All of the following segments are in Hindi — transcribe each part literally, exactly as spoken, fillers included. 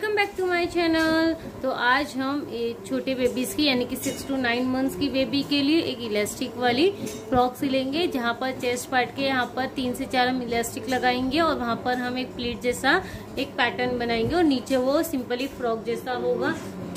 Welcome back to my channel. तो आज हम एक छोटे बेबीज की यानी कि सिक्स टू नाइन मंथ्स की बेबी के लिए एक इलास्टिक वाली फ्रॉक सिलेंगे, जहाँ पर चेस्ट पार्ट के यहाँ पर तीन से चार हम इलास्टिक लगाएंगे और वहाँ पर हम एक प्लीट जैसा एक पैटर्न बनाएंगे और नीचे वो सिंपली फ्रॉक जैसा होगा।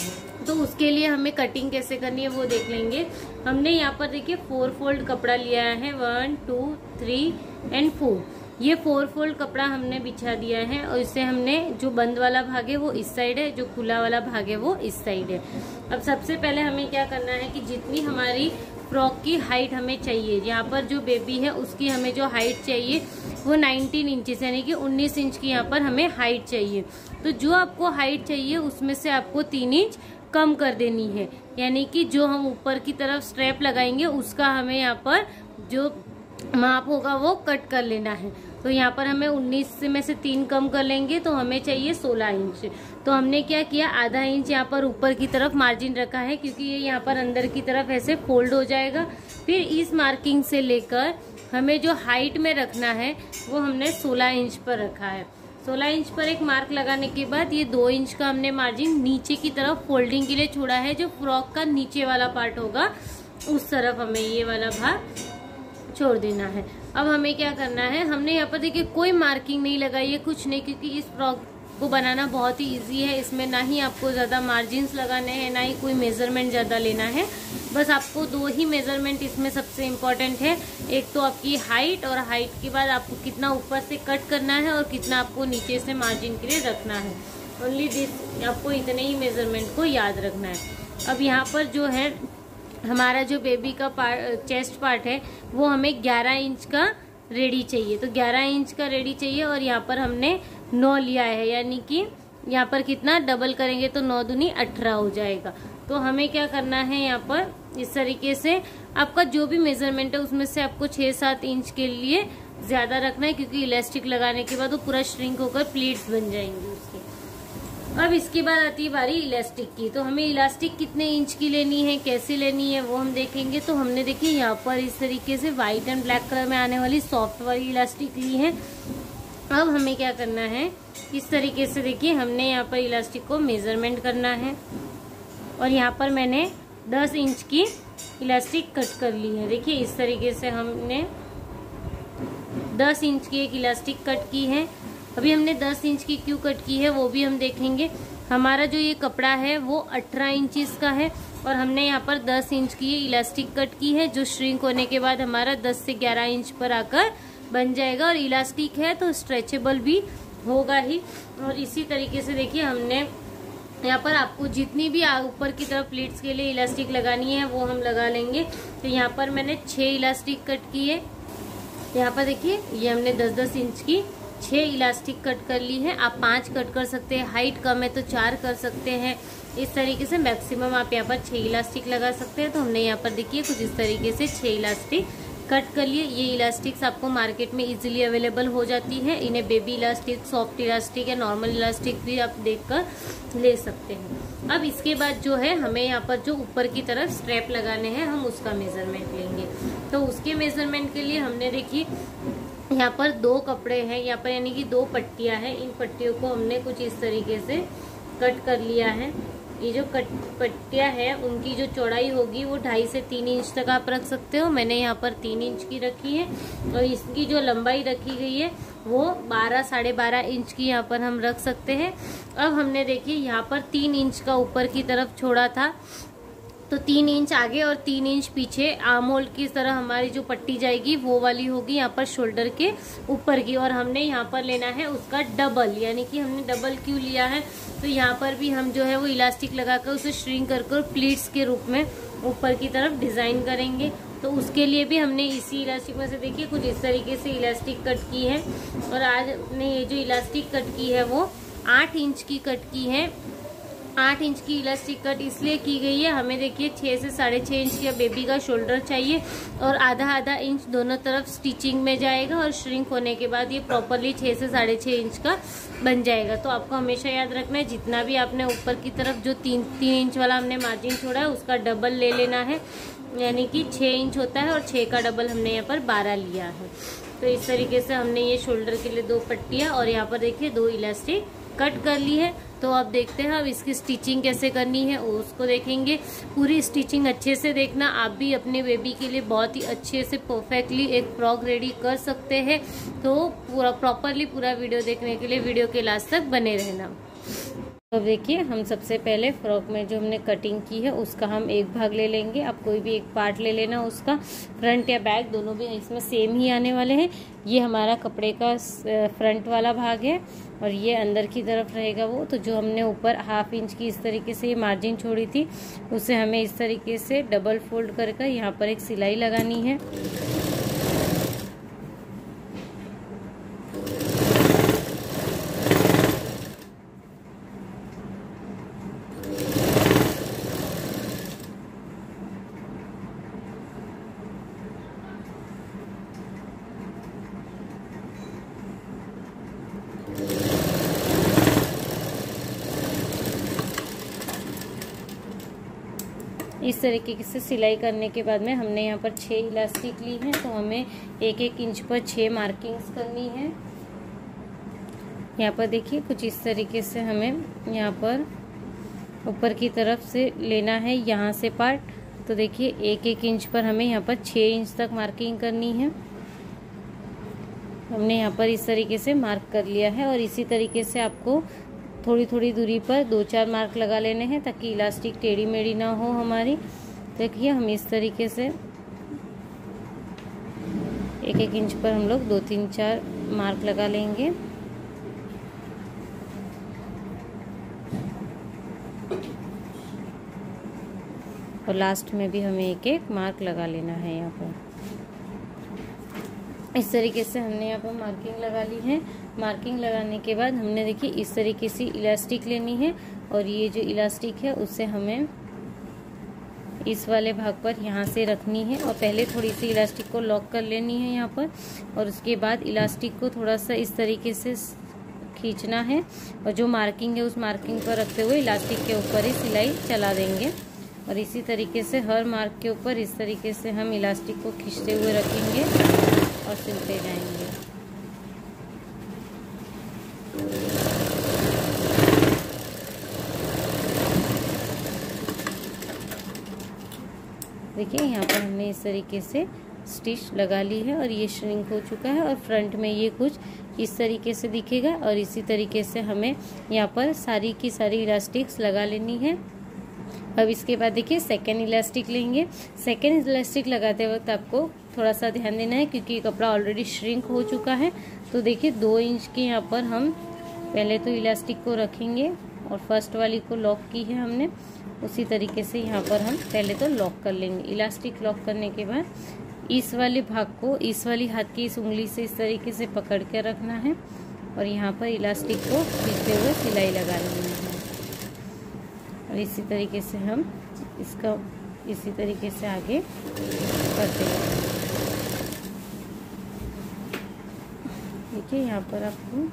तो उसके लिए हमें कटिंग कैसे करनी है वो देख लेंगे। हमने यहाँ पर देखिए फोर फोल्ड कपड़ा लिया है, one two three and four. ये फोर फोल्ड कपड़ा हमने बिछा दिया है और इससे हमने जो बंद वाला भाग है वो इस साइड है, जो खुला वाला भाग है वो इस साइड है। अब सबसे पहले हमें क्या करना है कि जितनी हमारी फ्रॉक की हाइट हमें चाहिए, यहाँ पर जो बेबी है उसकी हमें जो हाइट चाहिए वो नाइनटीन इंचेस यानी कि उन्नीस इंच की यहाँ पर हमें हाइट चाहिए। तो जो आपको हाइट चाहिए उसमें से आपको तीन इंच कम कर देनी है, यानी कि जो हम ऊपर की तरफ स्ट्रैप लगाएंगे उसका हमें यहाँ पर जो माप होगा वो कट कर लेना है। तो यहाँ पर हमें उन्नीस में से तीन कम कर लेंगे तो हमें चाहिए सोलह इंच। तो हमने क्या किया, आधा इंच यहाँ पर ऊपर की तरफ मार्जिन रखा है क्योंकि ये यहाँ पर अंदर की तरफ ऐसे फोल्ड हो जाएगा। फिर इस मार्किंग से लेकर हमें जो हाइट में रखना है वो हमने सोलह इंच पर रखा है। सोलह इंच पर एक मार्क लगाने के बाद ये दो इंच का हमने मार्जिन नीचे की तरफ फोल्डिंग के लिए छोड़ा है। जो फ्रॉक का नीचे वाला पार्ट होगा उस तरफ हमें ये वाला भाग छोड़ देना है। अब हमें क्या करना है, हमने यहाँ पर देखिए कोई मार्किंग नहीं लगाई है, कुछ नहीं, क्योंकि इस फ्रॉक को बनाना बहुत ही इजी है। इसमें ना ही आपको ज्यादा मार्जिन्स लगाने हैं ना ही कोई मेजरमेंट ज्यादा लेना है। बस आपको दो ही मेजरमेंट इसमें सबसे इम्पोर्टेंट है, एक तो आपकी हाइट और हाइट के बाद आपको कितना ऊपर से कट करना है और कितना आपको नीचे से मार्जिन के लिए रखना है। ओनली दिस, आपको इतने ही मेजरमेंट को याद रखना है। अब यहाँ पर जो है हमारा जो बेबी का पार्ट चेस्ट पार्ट है वो हमें ग्यारह इंच का रेडी चाहिए। तो ग्यारह इंच का रेडी चाहिए और यहाँ पर हमने नौ लिया है, यानी कि यहाँ पर कितना डबल करेंगे तो नौ दूनी अठारह हो जाएगा। तो हमें क्या करना है, यहाँ पर इस तरीके से आपका जो भी मेजरमेंट है उसमें से आपको छह सात इंच के लिए ज्यादा रखना है, क्योंकि इलास्टिक लगाने के बाद वो पूरा श्रिंक होकर प्लीट्स बन जाएंगे उसके। अब इसके बाद आती है बारी इलास्टिक की। तो हमें इलास्टिक कितने इंच की लेनी है, कैसे लेनी है वो हम देखेंगे। तो हमने देखिए यहाँ पर इस तरीके से व्हाइट एंड ब्लैक कलर में आने वाली सॉफ्ट वाली इलास्टिक ली है। अब हमें क्या करना है, इस तरीके से देखिए हमने यहाँ पर इलास्टिक को मेजरमेंट करना है और यहाँ पर मैंने दस इंच की इलास्टिक कट कर ली है। देखिए इस तरीके से हमने दस इंच की एक इलास्टिक कट की है। अभी हमने दस इंच की क्यों कट की है वो भी हम देखेंगे। हमारा जो ये कपड़ा है वो अठारह इंचेस का है और हमने यहाँ पर दस इंच की ये इलास्टिक कट की है, जो श्रिंक होने के बाद हमारा दस से ग्यारह इंच पर आकर बन जाएगा। और इलास्टिक है तो स्ट्रेचेबल भी होगा ही। और इसी तरीके से देखिए हमने यहाँ पर आपको जितनी भी ऊपर की तरफ प्लीट्स के लिए इलास्टिक लगानी है वो हम लगा लेंगे। तो यहाँ पर मैंने छह इलास्टिक कट की है। यहाँ पर देखिए ये हमने दस दस इंच की छह इलास्टिक कट कर ली है। आप पांच कट कर सकते हैं, हाइट कम है तो चार कर सकते हैं। इस तरीके से मैक्सिमम आप यहाँ पर छह इलास्टिक लगा सकते हैं। तो हमने यहाँ पर देखिए कुछ इस तरीके से छह इलास्टिक कट कर लिए। ये इलास्टिक्स आपको मार्केट में इजीली अवेलेबल हो जाती है। इन्हें बेबी इलास्टिक, सॉफ्ट इलास्टिक या नॉर्मल इलास्टिक भी आप देखकर ले सकते हैं। अब इसके बाद जो है हमें यहाँ पर जो ऊपर की तरफ स्ट्रैप लगाने हैं हम उसका मेजरमेंट लेंगे। तो उसके मेजरमेंट के लिए हमने देखिए यहाँ पर दो कपड़े हैं, यहाँ पर यानी कि दो पट्टियां हैं। इन पट्टियों को हमने कुछ इस तरीके से कट कर लिया है। ये जो कट पट्टियां हैं उनकी जो चौड़ाई होगी वो ढाई से तीन इंच तक आप रख सकते हो। मैंने यहाँ पर तीन इंच की रखी है और इसकी जो लंबाई रखी गई है वो बारह साढ़े बारह इंच की यहाँ पर हम रख सकते हैं। अब हमने देखिए यहाँ पर तीन इंच का ऊपर की तरफ छोड़ा था, तो तीन इंच आगे और तीन इंच पीछे आर्म होल की तरह हमारी जो पट्टी जाएगी वो वाली होगी यहाँ पर शोल्डर के ऊपर की। और हमने यहाँ पर लेना है उसका डबल, यानी कि हमने डबल क्यों लिया है, तो यहाँ पर भी हम जो है वो इलास्टिक लगाकर उसे श्रिंक कर कर प्लीट्स के रूप में ऊपर की तरफ डिजाइन करेंगे। तो उसके लिए भी हमने इसी इलास्टिक में से देखिए कुछ इस तरीके से इलास्टिक कट की है। और आज हमने ये जो इलास्टिक कट की है वो आठ इंच की कट की है। आठ इंच की इलास्टिक कट इसलिए की गई है, हमें देखिए छह से साढ़े छह इंच का बेबी का शोल्डर चाहिए और आधा आधा इंच दोनों तरफ स्टिचिंग में जाएगा और श्रिंक होने के बाद ये प्रॉपरली छह से साढ़े छह इंच का बन जाएगा। तो आपको हमेशा याद रखना है जितना भी आपने ऊपर की तरफ जो तीन तीन इंच वाला हमने मार्जिन छोड़ा है उसका डबल ले लेना है, यानी कि छह इंच होता है और छह का डबल हमने यहाँ पर बारह लिया है। तो इस तरीके से हमने ये शोल्डर के लिए दो पट्टियाँ और यहाँ पर देखिए दो इलास्टिक कट कर ली है। तो अब देखते हैं अब इसकी स्टिचिंग कैसे करनी है उसको देखेंगे। पूरी स्टिचिंग अच्छे से देखना, आप भी अपने बेबी के लिए बहुत ही अच्छे से परफेक्टली एक फ्रॉक रेडी कर सकते हैं। तो पूरा प्रॉपरली पूरा वीडियो देखने के लिए वीडियो के लास्ट तक बने रहना। तो देखिए हम सबसे पहले फ्रॉक में जो हमने कटिंग की है उसका हम एक भाग ले लेंगे। आप कोई भी एक पार्ट ले लेना उसका, फ्रंट या बैक दोनों भी इसमें सेम ही आने वाले हैं। ये हमारा कपड़े का फ्रंट वाला भाग है और ये अंदर की तरफ रहेगा वो। तो जो हमने ऊपर हाफ इंच की इस तरीके से ये मार्जिन छोड़ी थी उसे हमें इस तरीके से डबल फोल्ड कर कर यहाँ पर एक सिलाई लगानी है। इस तरीके से सिलाई करने के बाद में हमने यहाँ पर छः इलास्टिक ली है, तो हमें एक एक इंच पर छः मार्किंग्स करनी है। यहाँ पर देखिए कुछ इस तरीके से हमें यहाँ पर ऊपर की तरफ से लेना है यहाँ से पार्ट। तो देखिए एक एक इंच पर हमें यहाँ पर छः इंच तक मार्किंग करनी है। हमने यहाँ पर इस तरीके से मार्क कर लिया है और इसी तरीके से आपको थोड़ी थोड़ी दूरी पर दो चार मार्क लगा लेने हैं ताकि इलास्टिक टेढ़ी मेढ़ी ना हो हमारी। देखिए हम इस तरीके से एक एक इंच पर हम लोग दो तीन चार मार्क लगा लेंगे। और लास्ट में भी हमें एक एक मार्क लगा लेना है। यहाँ पर इस तरीके से हमने यहाँ पर मार्किंग लगा ली है। मार्किंग लगाने के बाद हमने देखिए इस तरीके से इलास्टिक लेनी है और ये जो इलास्टिक है उससे हमें इस वाले भाग पर यहाँ से रखनी है और पहले थोड़ी सी इलास्टिक को लॉक कर लेनी है यहाँ पर और उसके बाद इलास्टिक को थोड़ा सा इस तरीके से खींचना है और जो मार्किंग है उस मार्किंग पर रखते हुए इलास्टिक के ऊपर ही सिलाई चला देंगे। और इसी तरीके से हर मार्क के ऊपर इस तरीके से हम इलास्टिक को खींचते हुए रखेंगे और सिलते जाएंगे। देखिए यहाँ पर हमने इस तरीके से स्टिच लगा ली है और ये श्रिंक हो चुका है और फ्रंट में ये कुछ इस तरीके से दिखेगा। और इसी तरीके से हमें यहाँ पर सारी की सारी इलास्टिक्स लगा लेनी है। अब इसके बाद देखिए सेकेंड इलास्टिक लेंगे। सेकेंड इलास्टिक लगाते वक्त आपको थोड़ा सा ध्यान देना है क्योंकि कपड़ा ऑलरेडी श्रिंक हो चुका है। तो देखिए दो इंच के यहाँ पर हम पहले तो इलास्टिक को रखेंगे और फर्स्ट वाली को लॉक की है हमने, उसी तरीके से यहाँ पर हम पहले तो लॉक कर लेंगे। इलास्टिक लॉक करने के बाद इस वाले भाग को इस वाली हाथ की इस उंगली से इस तरीके से पकड़ के रखना है और यहाँ पर इलास्टिक को खींचते हुए सिलाई लगा लेनी है। और इसी तरीके से हम इसका इसी तरीके से आगे करते हैं। देखिए यहाँ पर आपको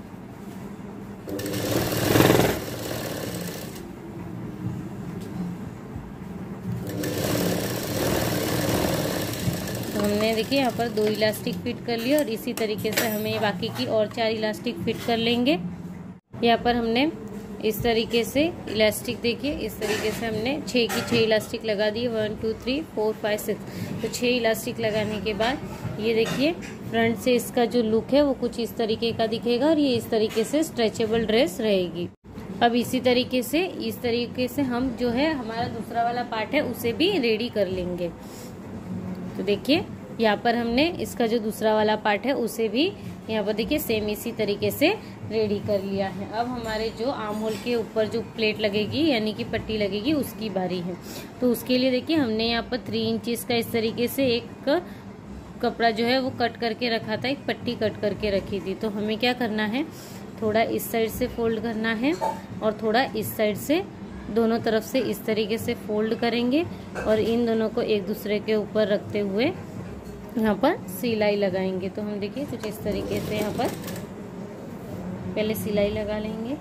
तो हमने देखिए यहाँ पर दो इलास्टिक फिट कर लिया और इसी तरीके से हमें बाकी की और चार इलास्टिक फिट कर लेंगे। यहाँ पर हमने इस तरीके से इलास्टिक देखिए इस तरीके से हमने छः की छः इलास्टिक लगा दिए, one two three four five six. तो छः इलास्टिक लगाने के बाद ये देखिए फ्रंट से इसका जो लुक है वो कुछ इस तरीके का दिखेगा और ये इस तरीके से स्ट्रेचेबल ड्रेस रहेगी। अब इसी तरीके से इस तरीके से हम जो है हमारा दूसरा वाला पार्ट है उसे भी रेडी कर लेंगे। तो देखिए यहाँ पर हमने इसका जो दूसरा वाला पार्ट है उसे भी यहाँ पर देखिए सेम इसी तरीके से रेडी कर लिया है। अब हमारे जो आर्म होल के ऊपर जो प्लेट लगेगी यानी कि पट्टी लगेगी उसकी बारी है। तो उसके लिए देखिए हमने यहाँ पर थ्री इंचेस का इस तरीके से एक कपड़ा जो है वो कट करके रखा था, एक पट्टी कट करके रखी थी। तो हमें क्या करना है, थोड़ा इस साइड से फोल्ड करना है और थोड़ा इस साइड से, दोनों तरफ से इस तरीके से फोल्ड करेंगे और इन दोनों को एक दूसरे के ऊपर रखते हुए यहाँ पर सिलाई लगाएंगे। तो हम देखिए कुछ इस तरीके से यहाँ पर पहले सिलाई लगा लेंगे।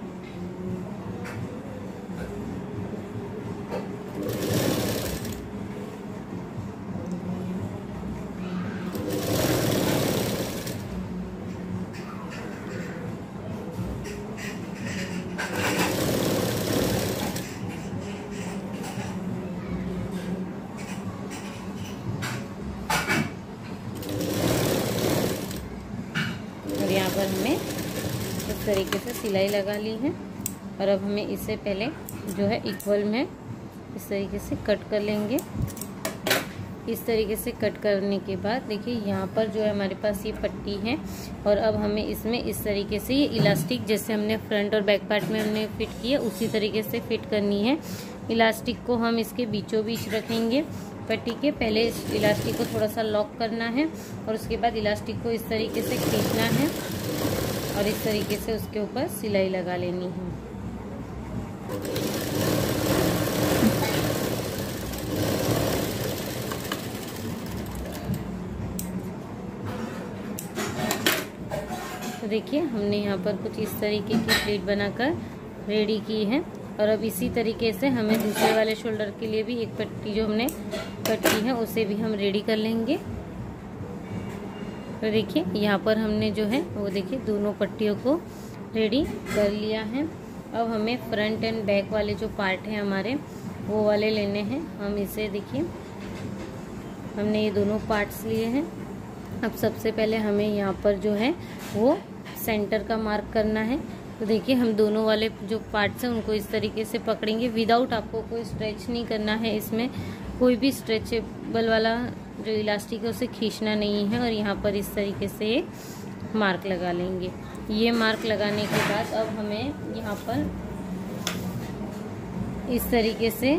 हमने इस तरीके से सिलाई लगा ली है। और अब हमें इसे पहले जो है इक्वल में इस तरीके से कट कर लेंगे। इस तरीके से कट करने के बाद देखिए यहाँ पर जो है हमारे पास ये पट्टी है और अब हमें इसमें इस तरीके से ये इलास्टिक जैसे हमने फ्रंट और बैक पार्ट में हमने फिट किया उसी तरीके से फिट करनी है। इलास्टिक को हम इसके बीचों बीच रखेंगे पट्टी के। पहले इस इलास्टिक को थोड़ा सा लॉक करना है और उसके बाद इलास्टिक को इस तरीके से खींचना है और इस तरीके से उसके ऊपर सिलाई लगा लेनी है। तो देखिए हमने यहाँ पर कुछ इस तरीके की प्लेट बनाकर रेडी की है। और अब इसी तरीके से हमें दूसरे वाले शोल्डर के लिए भी एक पट्टी जो हमने कट की है उसे भी हम रेडी कर लेंगे। तो देखिए यहाँ पर हमने जो है वो देखिए दोनों पट्टियों को रेडी कर लिया है। अब हमें फ्रंट एंड बैक वाले जो पार्ट हैं हमारे वो वाले लेने हैं। हम इसे देखिए हमने ये दोनों पार्ट्स लिए हैं। अब सबसे पहले हमें यहाँ पर जो है वो सेंटर का मार्क करना है। तो देखिए हम दोनों वाले जो पार्ट्स हैं उनको इस तरीके से पकड़ेंगे विदाउट आपको कोई स्ट्रेच नहीं करना है। इसमें कोई भी स्ट्रेचेबल वाला जो इलास्टिक है उसे खींचना नहीं है। और यहाँ पर इस तरीके से मार्क लगा लेंगे। ये मार्क लगाने के बाद अब हमें यहाँ पर इस तरीके से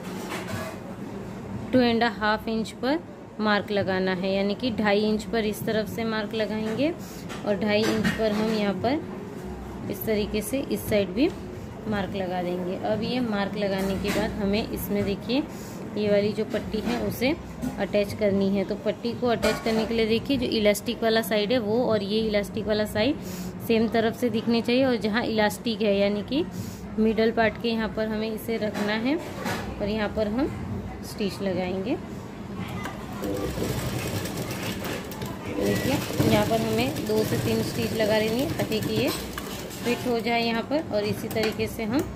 टू एंड हाफ इंच पर मार्क लगाना है, यानी कि ढाई इंच पर इस तरफ से मार्क लगाएंगे और ढाई इंच पर हम यहाँ पर इस तरीके से इस साइड भी मार्क लगा देंगे। अब ये मार्क लगाने के बाद हमें इसमें देखिए ये वाली जो पट्टी है उसे अटैच करनी है। तो पट्टी को अटैच करने के लिए देखिए जो इलास्टिक वाला साइड है वो और ये इलास्टिक वाला साइड सेम तरफ से दिखने चाहिए। और जहाँ इलास्टिक है यानी कि मिडल पार्ट के यहाँ पर हमें इसे रखना है और यहाँ पर हम स्टिच लगाएंगे। देखिए यहाँ पर हमें दो से तीन स्टिच लगा लेनी है ताकि कि ये फिट हो जाए यहाँ पर। और इसी तरीके से हम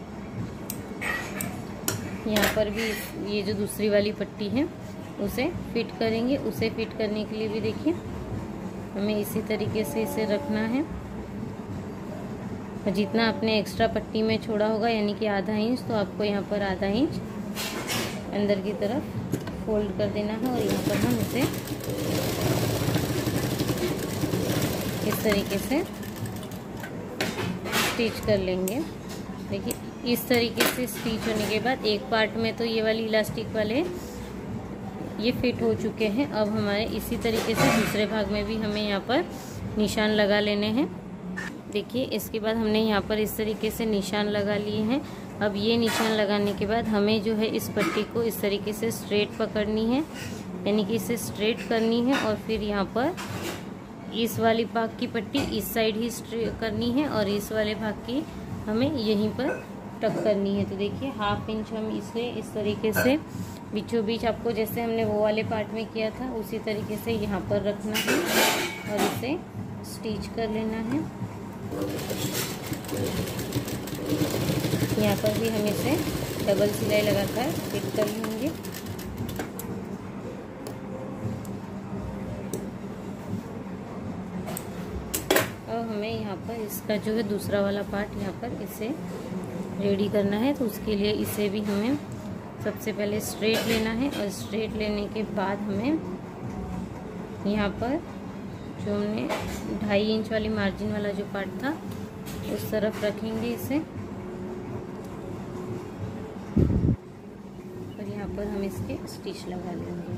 यहाँ पर भी ये जो दूसरी वाली पट्टी है उसे फिट करेंगे। उसे फिट करने के लिए भी देखिए हमें इसी तरीके से इसे रखना है। और जितना आपने एक्स्ट्रा पट्टी में छोड़ा होगा यानी कि आधा इंच, तो आपको यहाँ पर आधा इंच अंदर की तरफ फोल्ड कर देना है। और यहाँ पर हम इसे इस तरीके से स्टिच कर लेंगे। देखिए इस तरीके से स्टिच होने के बाद एक पार्ट में तो ये वाली इलास्टिक वाले ये फिट हो चुके हैं। अब हमारे इसी तरीके से दूसरे भाग में भी हमें यहाँ पर निशान लगा लेने हैं। देखिए इसके बाद हमने यहाँ पर इस तरीके से निशान लगा लिए हैं। अब ये निशान लगाने के बाद हमें जो है इस पट्टी को इस तरीके से स्ट्रेट पकड़नी है, यानी कि इसे स्ट्रेट करनी है। और फिर यहाँ पर इस वाली भाग की पट्टी इस साइड ही स्ट्रेट करनी है और इस वाले भाग की हमें यहीं पर टक करनी है। तो देखिए हाफ इंच हम इसे इस तरीके से बीचों बीच आपको जैसे हमने वो वाले पार्ट में किया था उसी तरीके से यहाँ पर रखना है और इसे स्टिच कर लेना है। यहाँ पर भी हम इसे डबल सिलाई लगाकर फिट कर लेंगे। अब हमें यहाँ पर इसका जो है दूसरा वाला पार्ट यहाँ पर इसे रेडी करना है। तो उसके लिए इसे भी हमें सबसे पहले स्ट्रेट लेना है और स्ट्रेट लेने के बाद हमें यहाँ पर जो हमने ढाई इंच वाली मार्जिन वाला जो पार्ट था उस तरफ रखेंगे इसे। और यहाँ पर हम इसके स्टिच लगा लेंगे।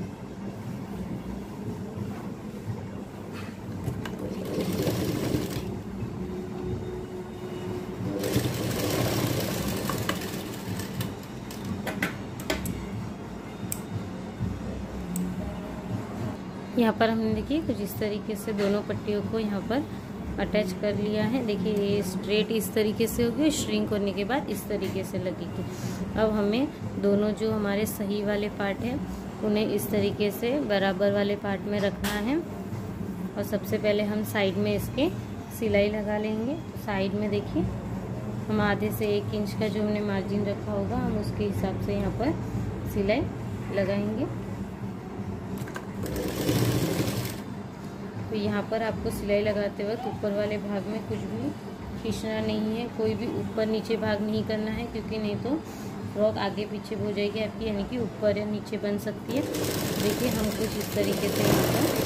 यहाँ पर हमने देखिए कुछ इस तरीके से दोनों पट्टियों को यहाँ पर अटैच कर लिया है। देखिए ये स्ट्रेट इस तरीके से होगी, श्रिंक होने के बाद इस तरीके से लगेगी। अब हमें दोनों जो हमारे सही वाले पार्ट हैं उन्हें इस तरीके से बराबर वाले पार्ट में रखना है। और सबसे पहले हम साइड में इसके सिलाई लगा लेंगे। तो साइड में देखिए हम आधे से एक इंच का जो हमने मार्जिन रखा होगा हम उसके हिसाब से यहाँ पर सिलाई लगाएंगे। तो यहाँ पर आपको सिलाई लगाते वक्त ऊपर वाले भाग में कुछ भी खींचना नहीं है, कोई भी ऊपर नीचे भाग नहीं करना है, क्योंकि नहीं तो फ्रॉक आगे पीछे हो जाएगी आपकी, यानी कि ऊपर या नीचे बन सकती है। देखिए हम कुछ इस तरीके से यहाँ पर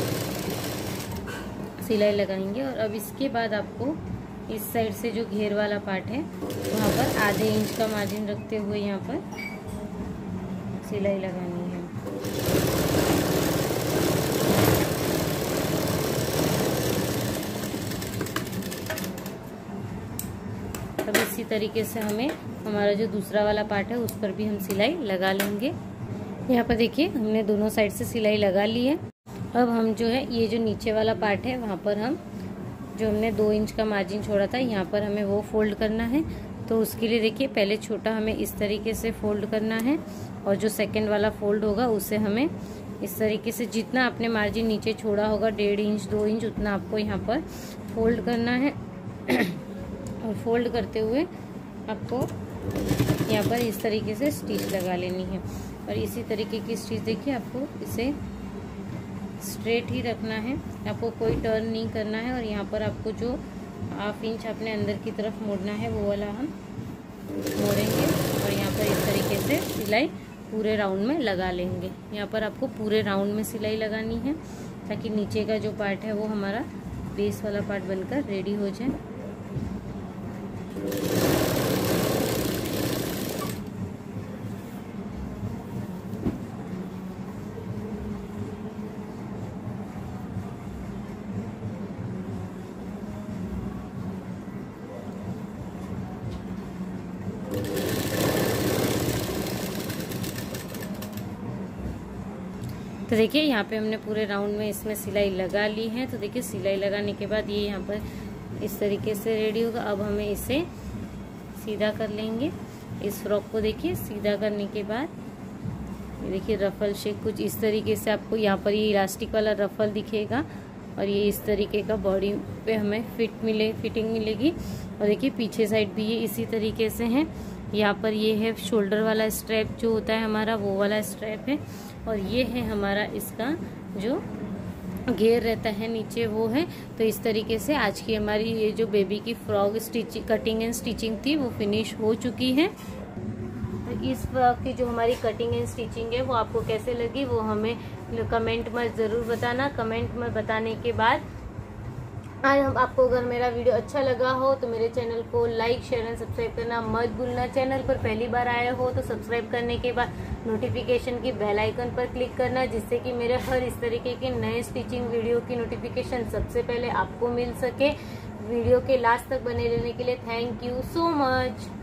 सिलाई लगाएंगे। और अब इसके बाद आपको इस साइड से जो घेर वाला पार्ट है वहाँ पर आधे इंच का मार्जिन रखते हुए यहाँ पर सिलाई लगानी है। अब इसी तरीके से हमें हमारा जो दूसरा वाला पार्ट है उस पर भी हम सिलाई लगा लेंगे। यहाँ पर देखिए हमने दोनों साइड से सिलाई लगा ली है। अब हम जो है ये जो नीचे वाला पार्ट है वहाँ पर हम जो हमने दो इंच का मार्जिन छोड़ा था यहाँ पर हमें वो फोल्ड करना है। तो उसके लिए देखिए पहले छोटा हमें इस तरीके से फोल्ड करना है और जो सेकंड वाला फोल्ड होगा उसे हमें इस तरीके से जितना आपने मार्जिन नीचे छोड़ा होगा डेढ़ इंच दो इंच उतना आपको यहाँ पर फोल्ड करना है। और फोल्ड करते हुए आपको यहाँ पर इस तरीके से स्टिच लगा लेनी है। और इसी तरीके की स्टिच देखिए आपको इसे स्ट्रेट ही रखना है, आपको कोई टर्न नहीं करना है। और यहाँ पर आपको जो हाफ इंच अपने अंदर की तरफ मोड़ना है वो वाला हम मोड़ेंगे और यहाँ पर इस तरीके से सिलाई पूरे राउंड में लगा लेंगे। यहाँ पर आपको पूरे राउंड में सिलाई लगानी है ताकि नीचे का जो पार्ट है वो हमारा बेस वाला पार्ट बनकर रेडी हो जाए। तो देखिए यहाँ पे हमने पूरे राउंड में इसमें सिलाई लगा ली है। तो देखिए सिलाई लगाने के बाद ये यहाँ पर इस तरीके से रेडी होगा। अब हमें इसे सीधा कर लेंगे। इस फ्रॉक को देखिए सीधा करने के बाद ये देखिए रफल शेप कुछ इस तरीके से आपको यहाँ पर ये इलास्टिक वाला रफल दिखेगा और ये इस तरीके का बॉडी पे हमें फिट मिले फिटिंग मिलेगी। और देखिए पीछे साइड भी ये इसी तरीके से है। यहाँ पर ये है शोल्डर वाला स्ट्रैप जो होता है हमारा वो वाला स्ट्रैप है और ये है हमारा इसका जो घेर रहता है नीचे वो है। तो इस तरीके से आज की हमारी ये जो बेबी की frock stitching cutting and stitching थी वो फिनिश हो चुकी है। तो इस फ्रॉक की जो हमारी कटिंग एंड स्टिचिंग है वो आपको कैसे लगी वो हमें कमेंट में ज़रूर बताना। कमेंट में बताने के बाद आज हम आपको अगर मेरा वीडियो अच्छा लगा हो तो मेरे चैनल को लाइक शेयर एंड सब्सक्राइब करना मत भूलना। चैनल पर पहली बार आए हो तो सब्सक्राइब करने के बाद नोटिफिकेशन की बेल आइकन पर क्लिक करना जिससे कि मेरे हर इस तरीके के नए स्टिचिंग वीडियो की नोटिफिकेशन सबसे पहले आपको मिल सके। वीडियो के लास्ट तक बने रहने के लिए थैंक यू सो मच।